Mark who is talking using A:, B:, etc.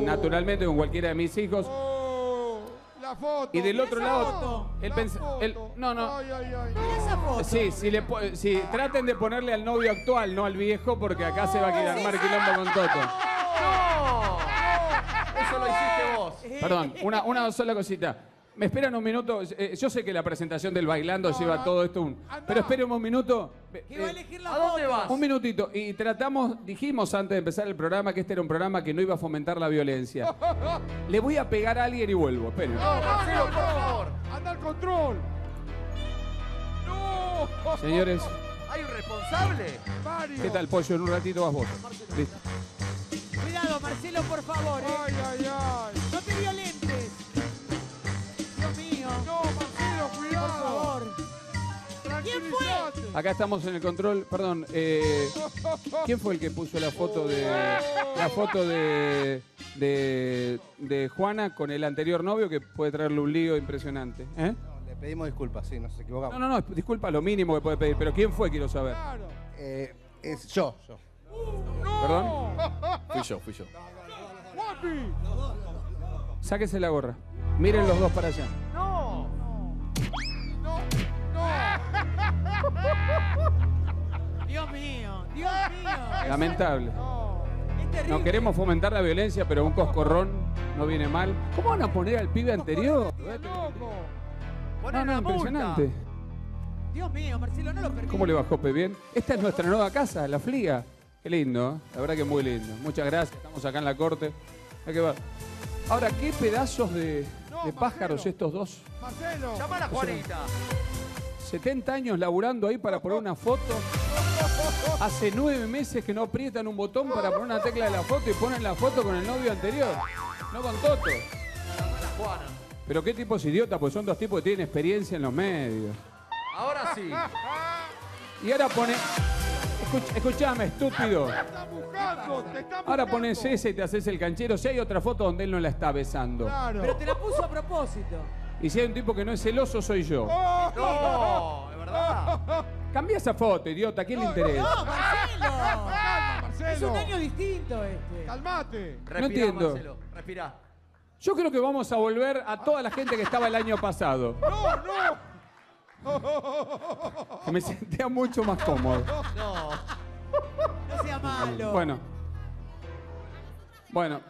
A: naturalmente con cualquiera de mis hijos.
B: La foto.
A: Y del otro lado,
B: foto.
A: no.
B: Ay, ay, ay.
C: Mira esa foto.
A: Sí, traten de ponerle al novio actual, no al viejo, porque acá se va a armar quilombo con Toto.
D: ¡No! Eso lo hiciste vos.
A: Perdón, una sola cosita. ¿Me esperan un minuto? Yo sé que la presentación del bailando lleva todo esto, pero esperen un minuto.
C: Que va a elegir la
D: ¿A dónde
C: foto.
D: vas?
A: Un minutito. Y dijimos antes de empezar el programa que este era un programa que no iba a fomentar la violencia. Le voy a pegar a alguien y vuelvo. Esperen.
D: No, Marcelo, por favor.
B: Anda al control. No.
A: Señores,
D: ¿Hay un responsable?
B: Mario.
A: ¿qué tal, Pollo? En un ratito vas vos. Listo.
C: Cuidado, Marcelo, por favor.
B: Ay, ay, ay.
C: No te violentes. Dios mío.
B: No, Marcelo,
C: Por
B: cuidado.
C: favor. ¿Quién fue?
B: Tranquilízate.
A: Acá estamos en el control. Perdón, ¿quién fue el que puso la foto de Juana con el anterior novio que puede traerle un lío impresionante? ¿Eh?
E: No, le pedimos disculpas, sí, nos equivocamos.
A: No, disculpa, lo mínimo que puede pedir, pero ¿quién fue? Quiero saber.
B: Claro.
E: Es yo.
A: ¿Perdón? Fui yo.
B: Guapi.
A: Sáquese la gorra. Miren los dos para allá.
D: No.
B: No.
C: Dios mío. Dios mío.
A: Lamentable.
B: No.
C: Es terrible.
A: No queremos fomentar la violencia, pero un coscorrón no viene mal. ¿Cómo van a poner al pibe anterior?
B: Loco.
D: Poné una multa.
A: Impresionante.
C: Dios mío, Marcelo, no lo permito.
A: ¿Cómo le bajó Pe bien? Esta es nuestra nueva casa, La Fliga. Qué lindo, ¿eh? La verdad que muy lindo. Muchas gracias, estamos acá en la corte. Hay que ver. Ahora, qué pedazos de pájaros
B: Marcelo.
A: estos dos.
B: Marcelo.
D: Llama a la Juanita.
A: 70 años laburando ahí para poner una foto. Hace 9 meses que no aprietan un botón para poner una tecla de la foto y ponen la foto con el novio anterior. No con Toto.
D: Llama a la Juana.
A: Pero qué tipos idiotas, pues son dos tipos que tienen experiencia en los medios.
D: Ahora sí.
A: Y ahora pone... Escuchame, estúpido.
B: Te está buscando. Te está
A: Ahora
B: buscando.
A: pones ese y te haces el canchero. Si hay otra foto donde él no la está besando.
B: Claro.
C: Pero te la puso a propósito.
A: Y si hay un tipo que no es celoso, soy yo.
D: No, de verdad.
A: Cambia esa foto, idiota. ¿A quién le interesa?
C: No, Marcelo.
B: Calma,
C: Es
B: Marcelo.
C: un año distinto este.
B: Calmate.
D: Respirá,
A: entiendo.
D: Marcelo. Respirá.
A: Yo creo que vamos a volver a toda la gente que estaba el año pasado.
B: No.
A: Que me sentía mucho más cómodo.
D: No.
C: No sea malo.
A: Bueno.